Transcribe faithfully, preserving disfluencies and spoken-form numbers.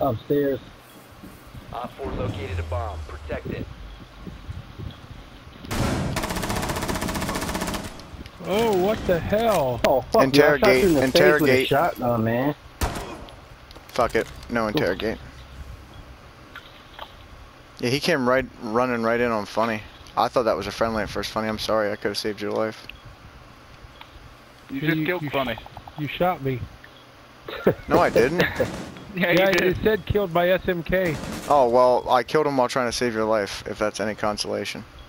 Upstairs. Op four located a bomb. Protect it. Oh, what the hell? Oh, fuck Interrogate, you. I shot you in the interrogate. face with a shotgun, man. Fuck it. No interrogate. Yeah, he came right, running right in on Funny. I thought that was a friendly at first. Funny, I'm sorry. I could have saved your life. You just You- killed you- Funny. You shot me. No, I didn't. Yeah, Yeah, you did. it said killed by S M K. Oh, well, I killed him while trying to save your life, if that's any consolation.